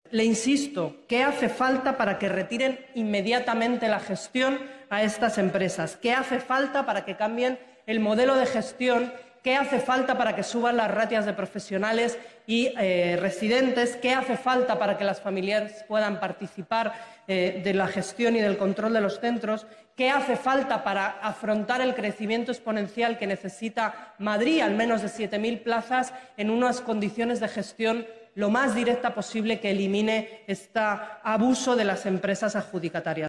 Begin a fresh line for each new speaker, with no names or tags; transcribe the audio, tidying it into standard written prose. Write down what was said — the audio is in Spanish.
Le insisto, ¿qué hace falta para que retiren inmediatamente la gestión a estas empresas? ¿Qué hace falta para que cambien el modelo de gestión? ¿Qué hace falta para que suban las ratios de profesionales y residentes? ¿Qué hace falta para que las familias puedan participar de la gestión y del control de los centros? ¿Qué hace falta para afrontar el crecimiento exponencial que necesita Madrid, al menos de 7.000 plazas, en unas condiciones de gestión lo más directa posible que elimine este abuso de las empresas adjudicatarias?